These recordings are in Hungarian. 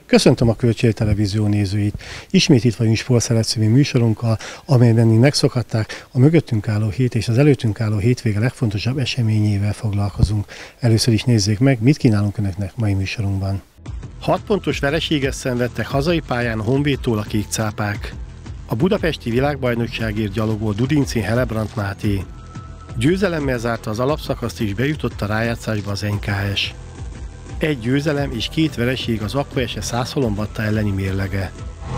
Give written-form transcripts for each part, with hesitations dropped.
Köszöntöm a Kölcsei Televízió nézőit! Ismét itt vagyunk Sportszeret című műsorunkkal, amelyben megszokhatták, a mögöttünk álló hét és az előttünk álló hétvége legfontosabb eseményével foglalkozunk. Először is nézzék meg, mit kínálunk Önöknek mai műsorunkban. 6 pontos vereséget szenvedtek hazai pályán a Honvédtól a kékcápák. A budapesti világbajnokságért gyalogol Dudincin Helebrant Máté. Győzelemmel zárta az alapszakaszt és bejutott a rájátszásba az NKS. Egy győzelem és 2 vereség az Apoel Szászhalombatta elleni mérlege.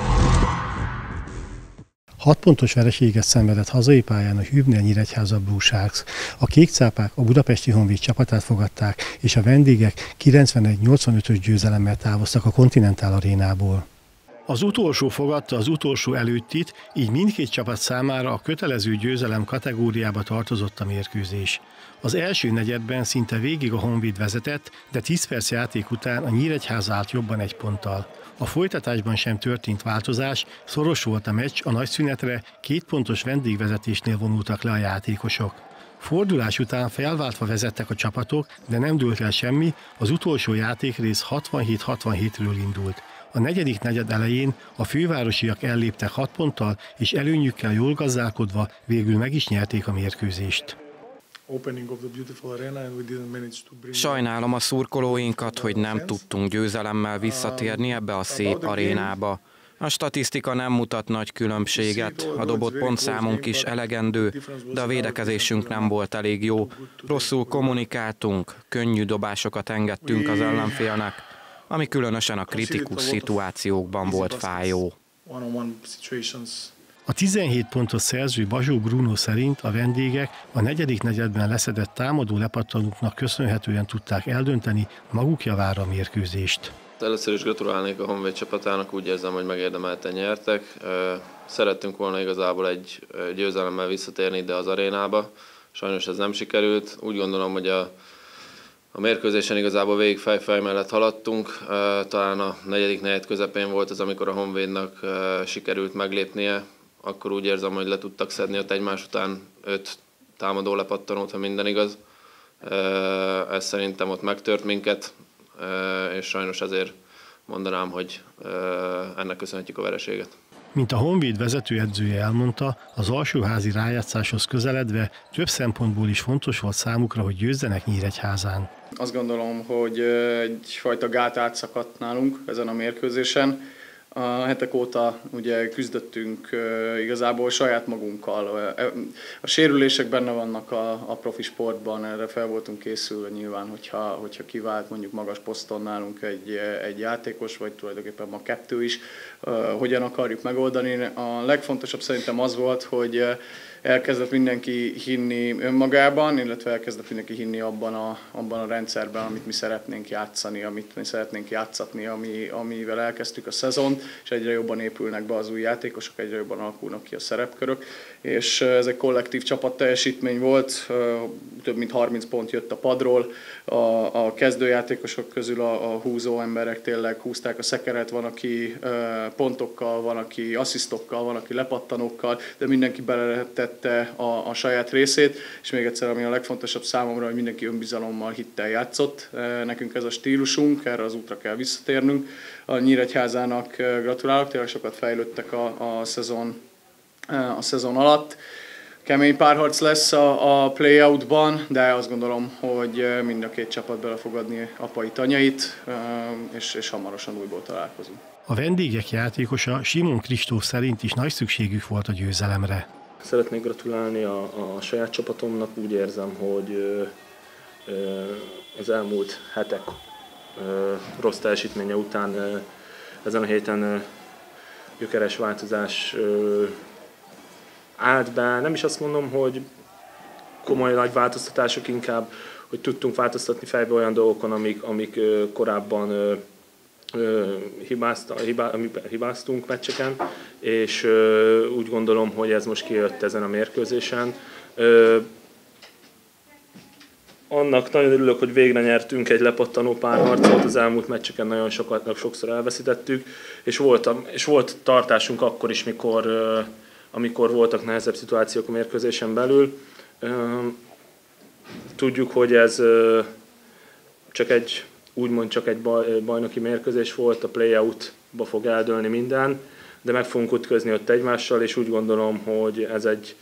6 pontos vereséget szenvedett hazai pályán a Hübner Nyíregyháza Blue Sharks. A kékcápák a budapesti Honvéd csapatát fogadták, és a vendégek 91-85-ös győzelemmel távoztak a Continental Arénából. Az utolsó fogadta az utolsó előttit, így mindkét csapat számára a kötelező győzelem kategóriába tartozott a mérkőzés. Az első negyedben szinte végig a Honvéd vezetett, de 10 perc játék után a Nyíregyháza állt jobban 1 ponttal. A folytatásban sem történt változás, szoros volt a meccs, a nagy szünetre 2 pontos vendégvezetésnél vonultak le a játékosok. Fordulás után felváltva vezettek a csapatok, de nem dőlt el semmi, az utolsó játékrész 67-67-ről indult. A negyedik negyed elején a fővárosiak elléptek 6 ponttal, és előnyükkel jól gazdálkodva végül meg is nyerték a mérkőzést. Sajnálom a szurkolóinkat, hogy nem tudtunk győzelemmel visszatérni ebbe a szép arénába. A statisztika nem mutat nagy különbséget, a dobott pontszámunk is elegendő, de a védekezésünk nem volt elég jó. Rosszul kommunikáltunk, könnyű dobásokat engedtünk az ellenfélnek, ami különösen a kritikus szituációkban volt fájó. A 17 pontos szerző Bazsó Bruno szerint a vendégek a negyedik negyedben leszedett támadó lepattanóknak köszönhetően tudták eldönteni maguk javára a mérkőzést. Először is gratulálnék a Honvéd csapatának, úgy érzem, hogy megérdemelten nyertek. Szerettünk volna igazából egy győzelemmel visszatérni ide az arénába, sajnos ez nem sikerült. Úgy gondolom, hogy a mérkőzésen igazából végig fej mellett haladtunk, talán a negyedik negyed közepén volt az, amikor a Honvédnak sikerült meglépnie, akkor úgy érzem, hogy le tudtak szedni ott egymás után 5 támadó lepattanót, ha minden igaz. Ez szerintem ott megtört minket, és sajnos ezért mondanám, hogy ennek köszönhetjük a vereséget. Mint a Honvéd vezetőedzője elmondta, az alsóházi rájátszáshoz közeledve több szempontból is fontos volt számukra, hogy győzzenek Nyíregyházán. Azt gondolom, hogy egyfajta gát átszakadt nálunk ezen a mérkőzésen. A hetek óta ugye küzdöttünk igazából saját magunkkal. A sérülések benne vannak a profi sportban, erre fel voltunk készülve nyilván, hogyha kivált mondjuk magas poszton nálunk egy játékos, vagy tulajdonképpen ma 2 is, hogyan akarjuk megoldani. A legfontosabb szerintem az volt, hogy elkezdett mindenki hinni önmagában, illetve elkezdett mindenki hinni abban a rendszerben, amit mi szeretnénk játszani, amit mi szeretnénk játszatni, amivel elkezdtük a szezont, és egyre jobban épülnek be az új játékosok, egyre jobban alakulnak ki a szerepkörök, és ez egy kollektív csapatteljesítmény volt, több mint 30 pont jött a padról, a kezdőjátékosok közül a húzó emberek tényleg húzták a szekeret, van aki pontokkal, van aki asszisztokkal, van aki lepattanókkal, de mindenki beletette a saját részét, és még egyszer, ami a legfontosabb számomra, hogy mindenki önbizalommal, hittel játszott. Nekünk ez a stílusunk, erre az útra kell visszatérnünk. A Nyíregyházának gratulálok, tényleg sokat fejlődtek a szezon alatt. Kemény párharc lesz a play-outban, de azt gondolom, hogy mind a 2 csapat belefogadni apai tanyait, és hamarosan újból találkozunk. A vendégek játékosa Simon Kristóf szerint is nagy szükségük volt a győzelemre. Szeretnék gratulálni a saját csapatomnak, úgy érzem, hogy az elmúlt hetek rossz teljesítménye után ezen a héten gyökeres változás állt be. Nem is azt mondom, hogy komoly nagy változtatások, inkább, hogy tudtunk változtatni fejbe olyan dolgokon, amik korábban hibáztunk meccseken, és úgy gondolom, hogy ez most kijött ezen a mérkőzésen. Annak nagyon örülök, hogy végre nyertünk egy lepattanó párharcot, az elmúlt meccseken nagyon sokszor elveszítettük, és volt tartásunk akkor is, amikor voltak nehezebb szituációk a mérkőzésen belül. Tudjuk, hogy ez csak egy úgymond csak egy bajnoki mérkőzés volt, a play-outba fog eldőlni minden, de meg fogunk ütközni ott egymással, és úgy gondolom, hogy ez egy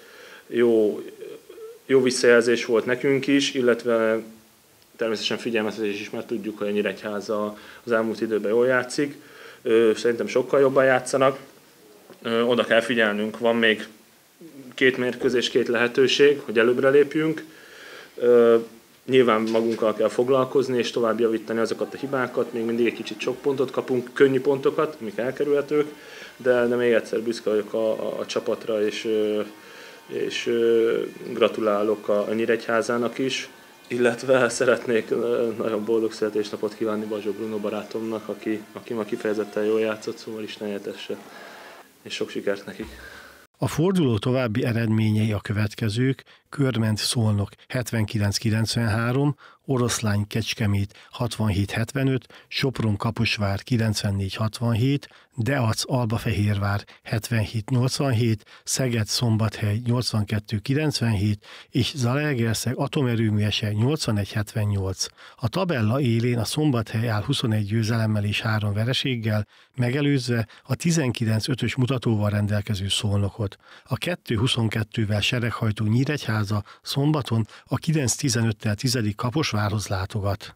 jó visszajelzés volt nekünk is, illetve természetesen figyelmeztetés is, mert tudjuk, hogy a Nyíregyháza az elmúlt időben jól játszik. Szerintem sokkal jobban játszanak. Oda kell figyelnünk, van még 2 mérkőzés, 2 lehetőség, hogy előbbre lépjünk. Nyilván magunkkal kell foglalkozni és tovább javítani azokat a hibákat, még mindig egy kicsit sok pontot kapunk, könnyű pontokat, amik elkerülhetők, de még egyszer büszke vagyok a csapatra, és gratulálok a Nyíregyházának is, illetve szeretnék nagyon boldog születésnapot kívánni Bazsó Bruno barátomnak, aki ma kifejezetten jól játszott, szóval Isten éltesse, és sok sikert nekik. A forduló további eredményei a következők: Körment Szolnok 79-93, Oroszlány Kecskemét 67-75, Sopron Kaposvár 94-67, Deac Albafehérvár 77-87, Szeged Szombathely 82-97 és Zalaegerszeg Atomerőműese 81-78. A tabella élén a Szombathely áll 21 győzelemmel és 3 vereséggel, megelőzve a 19-5-ös mutatóval rendelkező Szolnokot. A 2-22-vel sereghajtó Nyíregyháza szombaton a 9-15-tel 10. Kaposvárhoz látogat.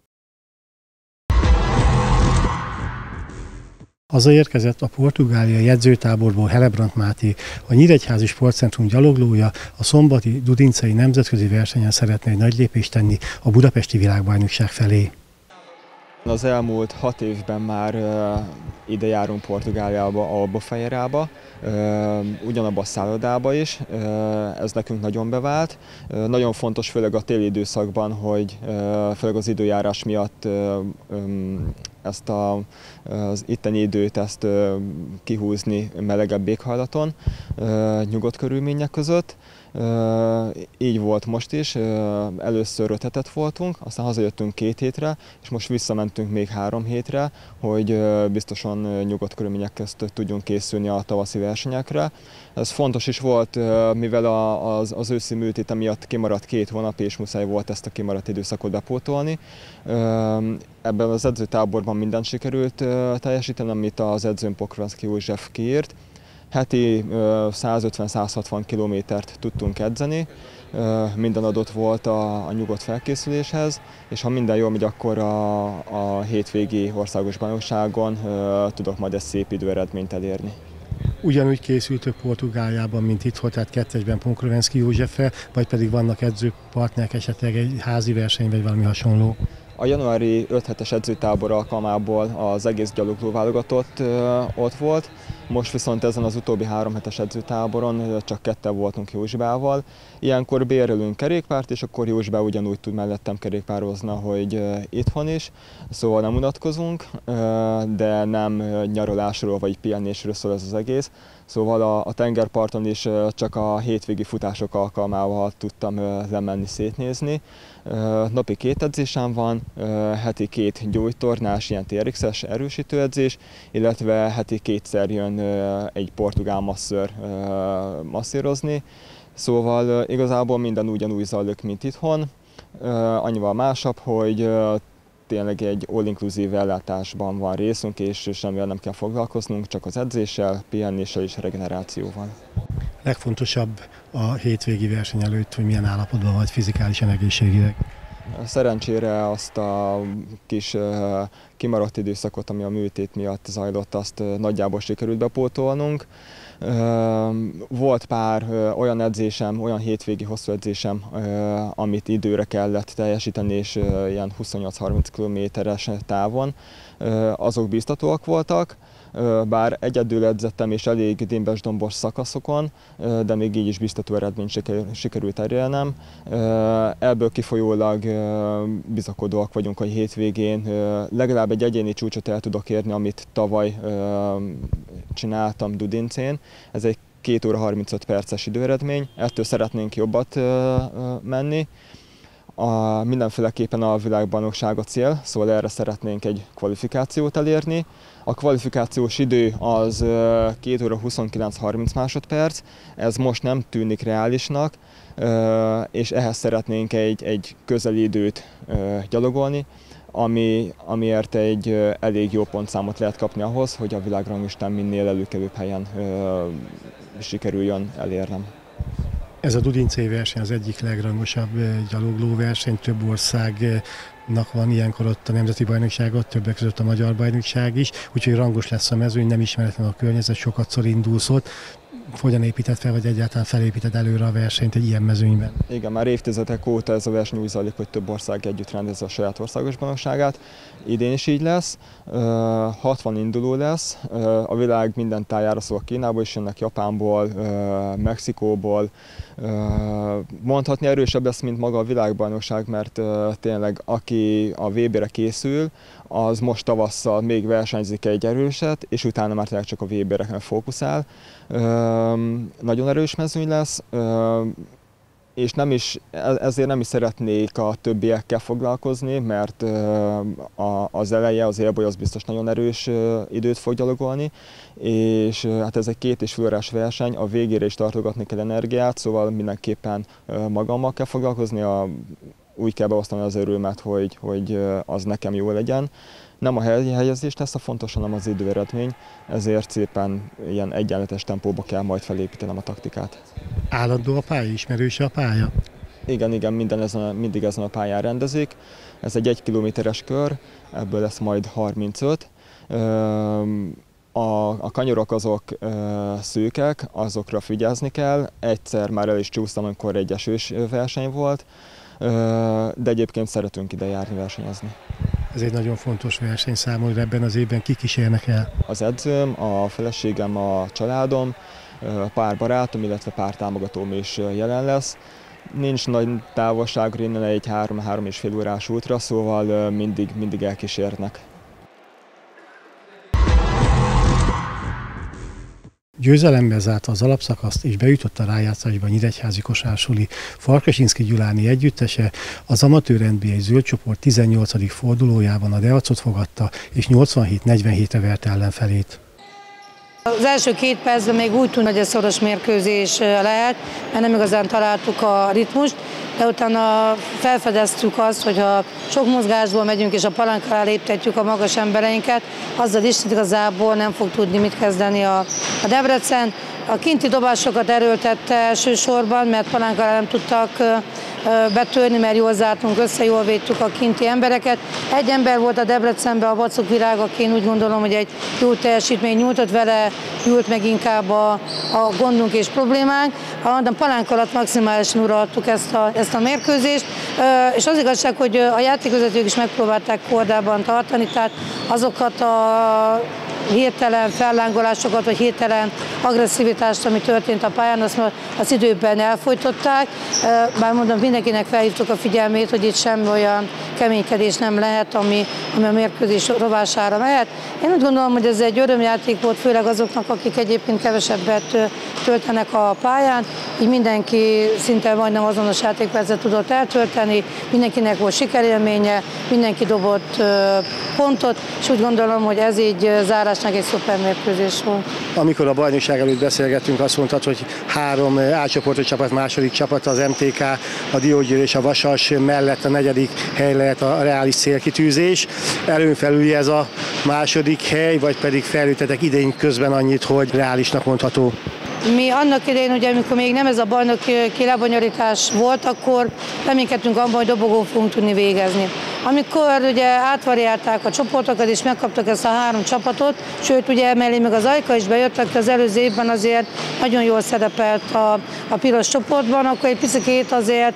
Hazaérkezett a portugáliai edzőtáborból Helebrant Máté, a Nyíregyházi Sportcentrum gyaloglója, a szombati Dudincei nemzetközi versenyen szeretne egy nagy lépést tenni a budapesti világbajnokság felé. Az elmúlt 6 évben már ide járunk Portugáliába, Albufeirába, ugyanabba a szállodába is, ez nekünk nagyon bevált. Nagyon fontos, főleg a téli időszakban, hogy főleg az időjárás miatt ezt az itteni időt kihúzni melegebb éghajlaton, nyugodt körülmények között. Így volt most is, először 5 hetet voltunk, aztán hazajöttünk 2 hétre, és most visszamentünk még 3 hétre, hogy biztosan nyugodt körülmények közt tudjunk készülni a tavaszi versenyekre. Ez fontos is volt, mivel az őszi műtét miatt kimaradt 2 hónap, és muszáj volt ezt a kimaradt időszakot bepótolni. Ebben az edzőtáborban mindent sikerült teljesíteni, amit az edzőm Pokrovszky József kiírt. Heti 150-160 kilométert tudtunk edzeni, minden adott volt a nyugodt felkészüléshez, és ha minden jól megy, akkor a hétvégi országos bajnokságon tudok majd egy szép időeredményt elérni. Ugyanúgy készültök Portugáliában, mint itthon, tehát 2-1-ben Pokrovszky Józseffel, vagy pedig vannak edzőpartnerek, esetleg egy házi verseny, vagy valami hasonló? A januári 5 hetes edzőtábor alkalmából az egész gyalogló válogatott ott volt, most viszont ezen az utóbbi 3 hetes edzőtáboron csak 2 voltunk Józsibával. Ilyenkor bérelünk kerékpárt, és akkor Józsibá ugyanúgy tud mellettem kerékpározni, hogy itthon is, szóval nem unatkozunk, de nem nyaralásról vagy pihenésről szól ez az egész. Szóval a tengerparton is csak a hétvégi futások alkalmával tudtam lemenni, szétnézni. Napi 2 edzésem van, heti 2 gyógytornás, ilyen TRX-es erősítőedzés, illetve heti 2-szer jön egy portugál masször masszírozni. Szóval igazából minden ugyanúgy zajlik, mint itthon. Annyival másabb, hogy tényleg egy all-inclusive ellátásban van részünk, és semmivel nem kell foglalkoznunk, csak az edzéssel, pihenéssel és regenerációval. Legfontosabb a hétvégi verseny előtt, hogy milyen állapotban vagy fizikálisan, egészségileg? Szerencsére azt a kis kimaradt időszakot, ami a műtét miatt zajlott, azt nagyjából sikerült bepótolnunk. Volt pár olyan edzésem, olyan hétvégi hosszú edzésem, amit időre kellett teljesíteni, és ilyen 28-30 kilométeres távon. Azok biztatóak voltak, bár egyedül edzettem és elég dimbes-dombos szakaszokon, de még így is biztató eredményt sikerült elérnem. Ebből kifolyólag bizakodóak vagyunk, hogy hétvégén legalább egy egyéni csúcsot el tudok érni, amit tavaly csináltam Dudincén. Ez egy 2 óra 35 perces időeredmény, ettől szeretnénk jobbat menni. Mindenféleképpen a világbajnokság a cél, szóval erre szeretnénk egy kvalifikációt elérni. A kvalifikációs idő az 2 óra 29-30 másodperc, ez most nem tűnik reálisnak, és ehhez szeretnénk egy közeli időt gyalogolni. amiért egy elég jó pontszámot lehet kapni ahhoz, hogy a világranglistán minél előkelőbb helyen sikerüljön elérnem. Ez a Dudincei verseny az egyik legrangosabb gyalogló verseny, több országnak van ilyenkor ott a nemzeti bajnokságot, többek között a magyar bajnokság is, úgyhogy rangos lesz a mezőny, nem ismeretlen a környezet, sokatszor indulsz ott. Hogyan épített fel, vagy egyáltalán felépített előre a versenyt egy ilyen mezőnyben? Igen, már évtizedek óta ez a verseny úgy zajlik, hogy több ország együtt rendezi a saját országos bajnokságát. Idén is így lesz. 60 induló lesz. A világ minden tájára, szóval Kínából is jönnek, Japánból, Mexikóból. Mondhatni erősebb lesz, mint maga a világbajnokság, mert tényleg aki a VB-re készül, az most tavasszal még versenyzik egy erőset, és utána már tényleg csak a VB-re fókuszál. Nagyon erős mezőny lesz, és ezért nem is szeretnék a többiekkel foglalkozni, mert az eleje, az élboly az biztos nagyon erős időt fog gyalogolni, és hát ez egy 2,5 órás verseny, a végére is tartogatni kell energiát, szóval mindenképpen magammal kell foglalkozni, úgy kell beosztani az örömet, hogy az nekem jó legyen. Nem a helyezés lesz a fontos, hanem az időeredmény, ezért szépen ilyen egyenletes tempóba kell majd felépítenem a taktikát. Állandó a pálya, ismerős a pálya? Igen, mindig ezen a pályán rendezik. Ez egy 1 kilométeres kör, ebből lesz majd 35. A kanyarok azok szűkek, azokra figyelni kell. Egyszer már el is csúsztam, amikor egy esős verseny volt, de egyébként szeretünk ide járni, versenyezni. Ez egy nagyon fontos verseny számomra, ebben az évben kik kísérnek el? Az edzőm, a feleségem, a családom, pár barátom, illetve pár támogatóm is jelen lesz. Nincs nagy távolságra innen, egy 3-3,5 órás útra, szóval mindig elkísérnek. Győzelemmel zárta az alapszakaszt és bejutott a rájátszásba a nyíregyházi kosársuli Farkasinszky Gyuláni együttese, az amatőr NBA zöld csoport 18. fordulójában a Deacot fogadta és 87-47-re verte ellenfelét. Az első 2 percben még úgy tűnt, hogy ez szoros mérkőzés lehet, mert nem igazán találtuk a ritmust, de utána felfedeztük azt, hogy ha sok mozgásból megyünk és a palánk alá léptetjük a magas embereinket, azzal is igazából nem fog tudni mit kezdeni a Debrecen. A kinti dobásokat erőltette elsősorban, mert palánk alá nem tudtak betörni, mert jól zártunk össze, jól védtük a kinti embereket. Egy ember volt a Debrecenben, a Vacok Virág, aki én úgy gondolom, hogy egy jó teljesítmény nyújtott, vele ült meg inkább a gondunk és problémánk. A palánk alatt maximálisan uraltuk ezt a mérkőzést, és az igazság, hogy a játékvezetők is megpróbálták kordában tartani, tehát azokat a hirtelen fellángolásokat, vagy hirtelen agresszivitást, ami történt a pályán, azt időben elfojtották. Bár mondom, mindenkinek felhívtuk a figyelmét, hogy itt semmi olyan keménykedés nem lehet, ami a mérkőzés rovására mehet. Én úgy gondolom, hogy ez egy örömjáték volt, főleg azoknak, akik egyébként kevesebbet töltenek a pályán. Így mindenki szinte majdnem azonos játékpercet tudott eltölteni, mindenkinek volt sikerélménye, mindenki dobott pontot, és úgy gondolom, hogy ez így zárásnak egy szuper mérkőzés volt. Amikor a bajnokság előtt beszélgettünk, azt mondtad, hogy 3 A-csoportos csapat, második csapat az MTK, a Diósgyőr és a Vasas mellett a 4. hely lehet a reális célkitűzés. Előn felül ez a második hely, vagy pedig fejlődtetek idén közben annyit, hogy reálisnak mondható? Mi annak idején, ugye, amikor még nem ez a bajnoki lebonyolítás volt, akkor reménykedtünk abban, hogy dobogón fogunk tudni végezni. Amikor ugye átvariálták a csoportokat és megkaptak ezt a 3 csapatot, sőt ugye mellé még az Ajka is bejött, aki az előző évben azért nagyon jól szerepelt a piros csoportban, akkor egy picikét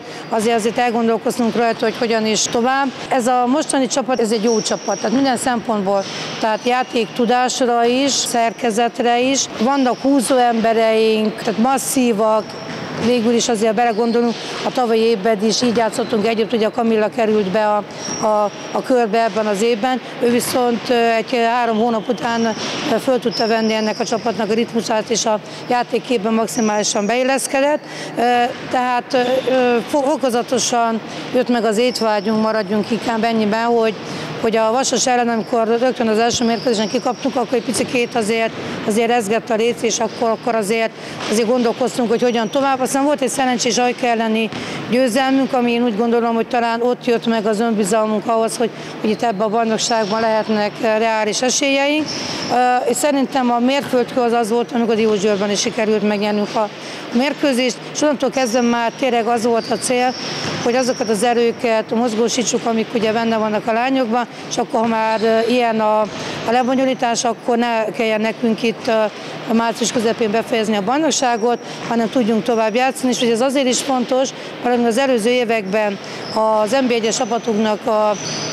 azért elgondolkoztunk rajta, hogy hogyan is tovább. Ez a mostani csapat, ez egy jó csapat, tehát minden szempontból, tehát játéktudásra is, szerkezetre is, vannak húzó embereink, tehát masszívak, végül is azért belegondolunk, a tavalyi évben is így játszottunk együtt, ugye a Kamilla került be a körbe ebben az évben, ő viszont egy 3 hónap után föl tudta venni ennek a csapatnak a ritmusát, és a játékképben maximálisan beilleszkedett, tehát fokozatosan jött meg az étvágyunk, maradjunk inkább ennyiben, hogy a Vasas ellen, amikor rögtön az első mérkőzésen kikaptunk, akkor egy picikét azért rezgett a léc, és akkor azért gondolkoztunk, hogy hogyan tovább. Aztán volt egy szerencsés Ajka elleni győzelmünk, ami én úgy gondolom, hogy talán ott jött meg az önbizalmunk ahhoz, hogy itt ebben a bajnokságban lehetnek reális esélyeink. És szerintem a mérföldkő az volt, amikor Diósgyőrben is sikerült megnyernünk a mérkőzést, és onnantól kezdve már tényleg az volt a cél, hogy azokat az erőket mozgósítsuk, amik ugye benne vannak a lányokban, és akkor, ha már ilyen a lebonyolítás, akkor ne kelljen nekünk itt a március közepén befejezni a bajnokságot, hanem tudjunk tovább játszani, és ez azért is fontos, mert az előző években az NB1-es csapatunknak a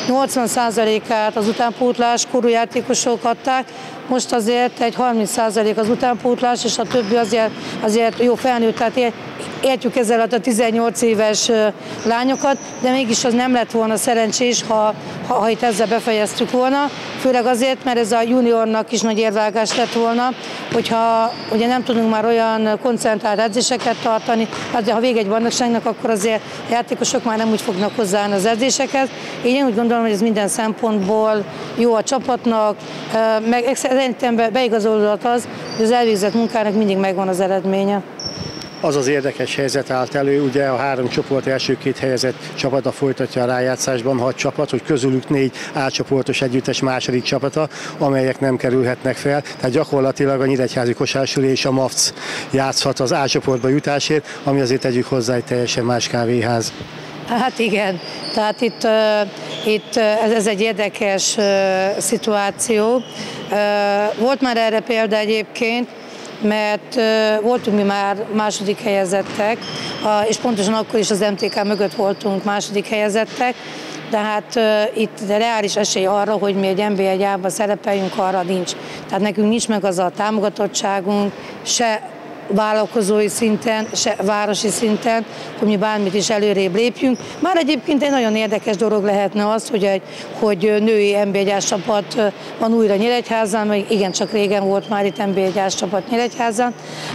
80%-át az utánpótlás korú játékosok adták, most azért egy 30% az utánpótlás, és a többi azért jó felnőtt, tehát értjük ezzel a 18 éves lányokat, de mégis az nem lett volna szerencsés, ha itt ezzel befejeztük volna, főleg azért, mert ez a juniornak is nagy érvágás lett volna, hogyha ugye nem tudunk már olyan koncentrált edzéseket tartani, de ha vége egy bajnokságnak, akkor azért a játékosok már nem úgy fognak hozzáállni az edzésekhez. Én úgy gondolom, hogy ez minden szempontból jó a csapatnak, meg szerintem beigazolódott az, hogy az elvégzett munkának mindig megvan az eredménye. Az az érdekes helyzet állt elő, ugye a 3 csoport első 2 helyezett csapata folytatja a rájátszásban 6 csapat, hogy közülük 4 A-csoportos együttes második csapata, amelyek nem kerülhetnek fel. Tehát gyakorlatilag a Nyíregyházi Kosárlabda és a MAFC játszhat az A-csoportba jutásért, ami azért tegyük hozzá egy teljesen más kávéház. Hát igen, tehát itt ez egy érdekes szituáció. Volt már erre példa egyébként, mert voltunk mi már második helyezettek, és pontosan akkor is az MTK mögött voltunk második helyezettek, de hát itt reális esély arra, hogy mi egy NB1-ában szerepeljünk, arra nincs. Tehát nekünk nincs meg az a támogatottságunk, se vállalkozói szinten, se városi szinten, hogy mi bármit is előrébb lépjünk. Már egyébként egy nagyon érdekes dolog lehetne az, hogy női NB1-ás csapat van újra Nyíregyházán, meg igencsak régen volt már itt NB1-ás csapat Nyíregyházán.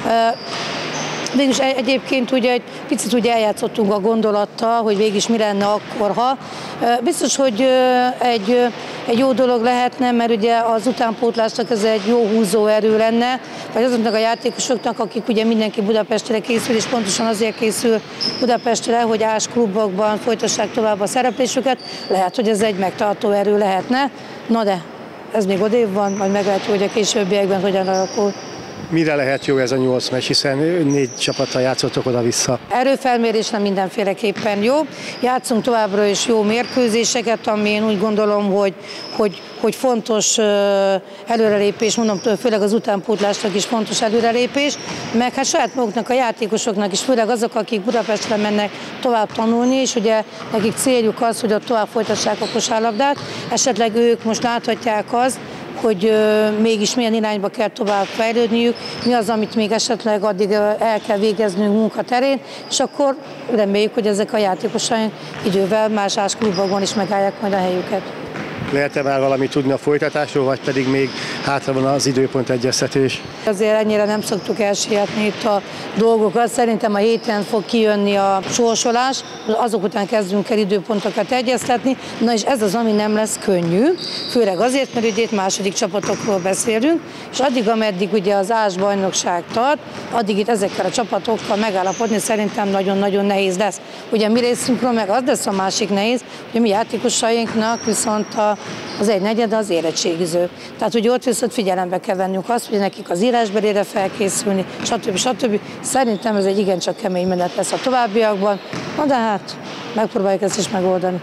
Végülis egyébként ugye egy picit ugye eljátszottunk a gondolattal, hogy végig is mi lenne akkor, ha. Biztos, hogy egy jó dolog lehetne, mert ugye az utánpótlásnak ez egy jó húzóerő lenne, vagy azoknak a játékosoknak, akik ugye mindenki Budapestre készül, és pontosan azért készül Budapestre, hogy ás klubokban folytassák tovább a szereplésüket, lehet, hogy ez egy megtartó erő lehetne. Na de, ez még odébb van, majd meglátjuk, hogy a későbbiekben hogyan alakul. Mire lehet jó ez a 8 meccs, hiszen 4 csapattal játszottok oda-vissza? Erőfelmérésre mindenféleképpen jó. Játszunk továbbra is jó mérkőzéseket, ami én úgy gondolom, hogy fontos előrelépés, mondom, főleg az utánpótlásnak is fontos előrelépés, meg hát saját maguknak, a játékosoknak is, főleg azok, akik Budapestre mennek tovább tanulni, és ugye nekik céljuk az, hogy ott tovább folytassák a kosárlabdát, esetleg ők most láthatják azt, hogy mégis milyen irányba kell tovább fejlődniük, mi az, amit még esetleg addig el kell végeznünk munkaterén, és akkor reméljük, hogy ezek a játékosaink idővel más klubokban is megállják majd a helyüket. Lehet-e már valamit tudni a folytatásról, vagy pedig még hátra van az időpont egyeztetés? Azért ennyire nem szoktuk elsietni itt a dolgokat. Szerintem a héten fog kijönni a sorsolás, azok után kezdünk el időpontokat egyeztetni. Na és ez az, ami nem lesz könnyű, főleg azért, mert ugye itt második csapatokról beszélünk, és addig, ameddig ugye az ás bajnokság tart, addig itt ezekkel a csapatokkal megállapodni szerintem nagyon-nagyon nehéz lesz. Ugye mi részünkről meg az lesz a másik nehéz, hogy mi játékosainknak viszont az 1/4 az érettségiző. Tehát ugye ott viszont figyelembe kell vennünk azt, hogy nekik az írásbelére felkészülni, stb. Szerintem ez egy igencsak kemény menet lesz a továbbiakban, na de hát megpróbáljuk ezt is megoldani.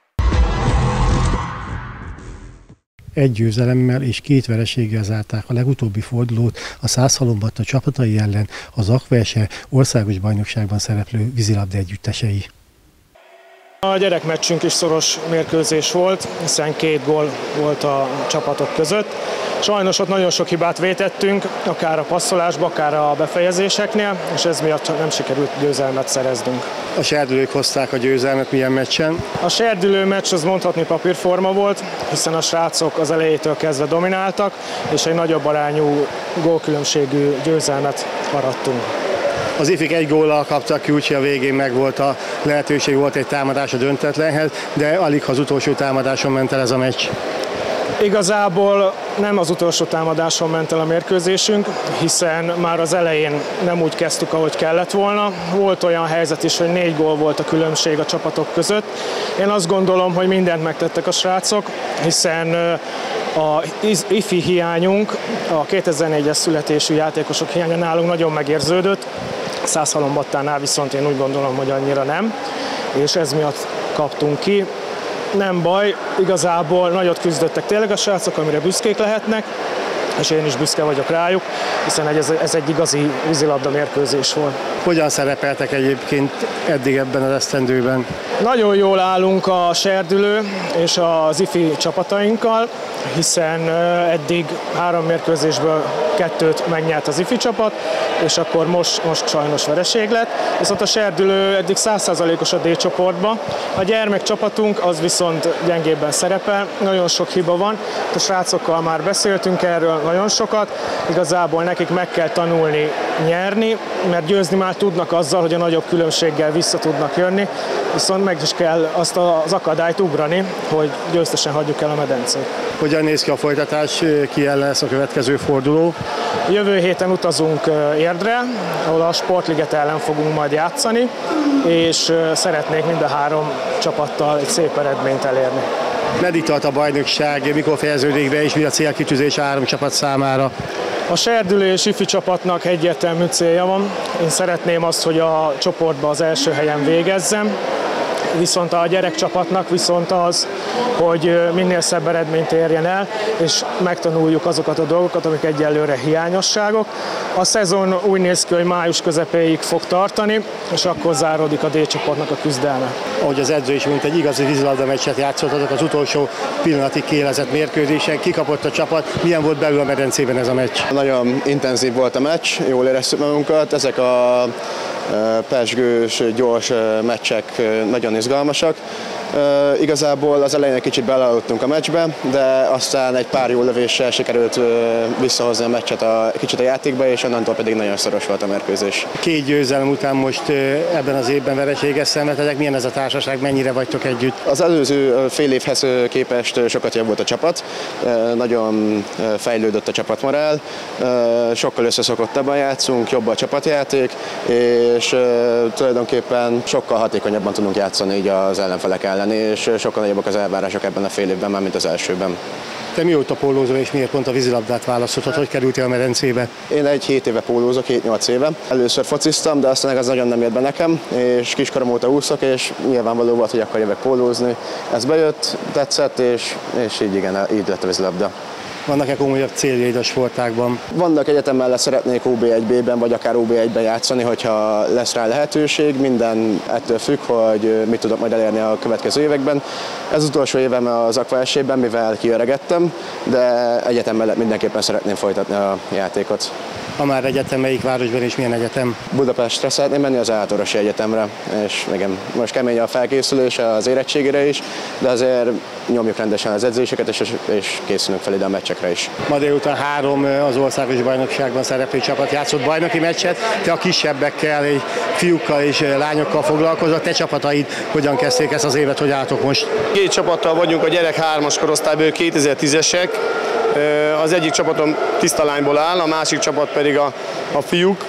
Egy győzelemmel és 2 vereséggel zárták a legutóbbi fordulót a Szászhalombatta csapatai ellen az Akverse országos bajnokságban szereplő vízilabda együttesei. A gyerekmeccsünk is szoros mérkőzés volt, hiszen 2 gól volt a csapatok között. Sajnos ott nagyon sok hibát vétettünk, akár a passzolásba, akár a befejezéseknél, és ez miatt nem sikerült győzelmet szereznünk. A serdülők hozták a győzelmet milyen meccsen? A serdülő meccs az mondhatni papírforma volt, hiszen a srácok az elejétől kezdve domináltak, és egy nagyobb arányú gólkülönbségű győzelmet arattunk. Az ifik 1 góllal kaptak ki, úgyhogy a végén megvolt a lehetőség, volt egy támadás a döntetlenhez, de alig az utolsó támadáson ment el ez a meccs. Igazából nem az utolsó támadáson ment el a mérkőzésünk, hiszen már az elején nem úgy kezdtük, ahogy kellett volna. Volt olyan helyzet is, hogy 4 gól volt a különbség a csapatok között. Én azt gondolom, hogy mindent megtettek a srácok, hiszen a ifi hiányunk, a 2004-es születésű játékosok hiánya nálunk nagyon megérződött. Szászhalombattánál viszont én úgy gondolom, hogy annyira nem, és ez miatt kaptunk ki. Nem baj, igazából nagyot küzdöttek tényleg a srácok, amire büszkék lehetnek, és én is büszke vagyok rájuk, hiszen ez egy igazi vízilabda mérkőzés volt. Hogyan szerepeltek egyébként eddig ebben az esztendőben? Nagyon jól állunk a Serdülő és az ifi csapatainkkal, hiszen eddig 3 mérkőzésből 2-t megnyert az ifi csapat, és akkor most sajnos vereség lett. Viszont a Serdülő eddig 100%-os a D csoportban. A gyermekcsapatunk az viszont gyengébben szerepel, nagyon sok hiba van. A srácokkal már beszéltünk erről nagyon sokat, igazából nekik meg kell tanulni nyerni, mert győzni már tudnak azzal, hogy a nagyobb különbséggel vissza tudnak jönni, viszont meg is kell azt az akadályt ugrani, hogy győztesen hagyjuk el a medencét. Hogyan néz ki a folytatás, ki ellen lesz a következő forduló? Jövő héten utazunk Érdre, ahol a Sportliget ellen fogunk majd játszani, és szeretnék mind a 3 csapattal egy szép eredményt elérni. Meddig tart a bajnokság, mikor fejeződik be, és mi a célkitűzés a 3 csapat számára? A Serdülő és ifi csapatnak egyértelmű célja van. Én szeretném azt, hogy a csoportban az első helyen végezzem, viszont a gyerekcsapatnak viszont az, hogy minél szebb eredményt érjen el, és megtanuljuk azokat a dolgokat, amik egyelőre hiányosságok. A szezon úgy néz ki, hogy május közepéig fog tartani, és akkor záródik a D csoportnak a küzdelme. Ahogy az edző is mondta, egy igazi vízilabda meccset játszottatok az utolsó pillanatig kiélezett mérkőzésen. Kikapott a csapat, milyen volt belül a medencében ez a meccs? Nagyon intenzív volt a meccs, jól éreztük magunkat, ezek a pezsgős, gyors meccsek nagyon izgalmasak. Igazából az elején egy kicsit belealudtunk a meccsbe, de aztán egy pár jó lövéssel sikerült visszahozni a meccset kicsit a játékba, és onnantól pedig nagyon szoros volt a mérkőzés. 2 győzelem után most ebben az évben vereséget szenvedtetek. Milyen ez a társaság, mennyire vagytok együtt? Az előző fél évhez képest sokat jobb volt a csapat, nagyon fejlődött a csapatmorál, sokkal összeszokottabban játszunk, jobb a csapatjáték, és tulajdonképpen sokkal hatékonyabban tudunk játszani így az ellenfelek ellen, és sokkal nagyobbak az elvárások ebben a fél évben már, mint az elsőben. Te mióta pólózol, és miért pont a vízilabdát választottad? Hogy kerültél a medencébe? Én egy 7 éve pólózok, 7-8 éve. Először fociztam, de aztán ez nagyon nem jött be nekem, és kiskorom óta úszok, és nyilvánvaló volt, hogy akkor jövök pólózni. Ez bejött, tetszett, és így igen, így lett a vízilabda. Vannak-e komolyabb céljaid a sportágban? Vannak, egyetem mellett szeretnék OB1B-ben, vagy akár OB1-ben játszani, hogyha lesz rá lehetőség. Minden ettől függ, hogy mit tudok majd elérni a következő években. Ez az utolsó évem az akvaesében, mivel kiöregettem, de egyetem mellett mindenképpen szeretném folytatni a játékot. Ha már egyetem, melyik városban és milyen egyetem? Budapestre szeretném menni, az Átorosi Egyetemre, és igen, most kemény a felkészülés az érettségére is, de azért nyomjuk rendesen az edzéseket, és készülünk fel ide a meccsekre is. Ma délután 3 az országos bajnokságban szereplő csapat játszott bajnoki meccset, te a kisebbekkel, fiúkkal és lányokkal foglalkozott, te csapataid hogyan kezdték ezt az évet, hogy álltok most? 2 csapattal vagyunk, a gyerek 3-as korosztályból, 2010-esek. Az egyik csapatom tiszta lányból áll, a másik csapat pedig a fiúk.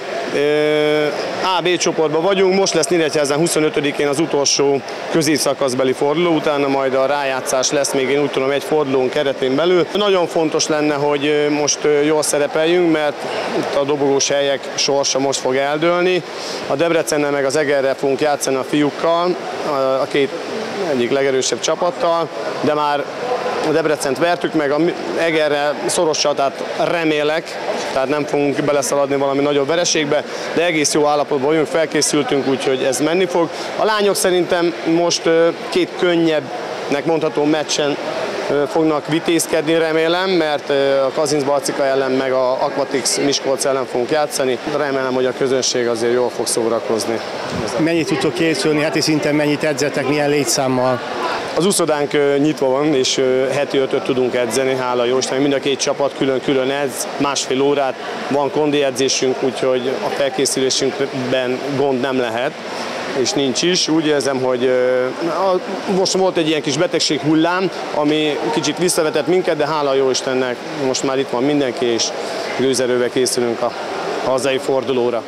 A-B csoportban vagyunk, most lesz Nyíregyházán 25-én az utolsó középszakaszbeli forduló, utána majd a rájátszás lesz, még én úgy tudom, egy fordulón keretén belül. Nagyon fontos lenne, hogy most jól szerepeljünk, mert itt a dobogós helyek sorsa most fog eldőlni. A Debrecennel meg az Egerrel fogunk játszani a fiúkkal, a 2 egyik legerősebb csapattal, de már a Debrecent vertük meg, a Egerrel szoros csatát remélek, tehát nem fogunk beleszaladni valami nagyobb vereségbe, de egész jó állapotban vagyunk, felkészültünk, úgyhogy ez menni fog. A lányok szerintem most 2 könnyebbnek mondható meccsen fognak vitézkedni, remélem, mert a Kazincbarcika ellen meg a Aquatix Miskolc ellen fogunk játszani. Remélem, hogy a közönség azért jól fog szórakozni. Mennyit tudtok készülni, heti szinten mennyit edzetek, milyen létszámmal? Az úszodánk nyitva van, és heti 5-öt tudunk edzeni, hála jó Istennek. Mind a 2 csapat külön-külön edz, másfél órát, van kondi edzésünk, úgyhogy a felkészülésünkben gond nem lehet. és nincs is. Úgy érzem, hogy most volt egy ilyen kis betegség hullám, ami kicsit visszavetett minket, de hála jó Istennek most már itt van mindenki, és gőzerővel készülünk a hazai fordulóra.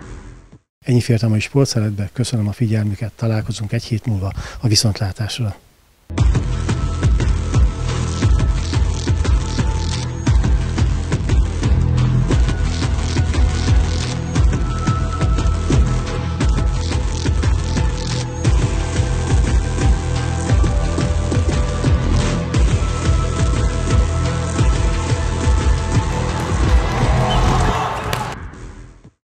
Ennyi fért a mai Sportszeretbe, köszönöm a figyelmüket, találkozunk egy hét múlva a viszontlátásra.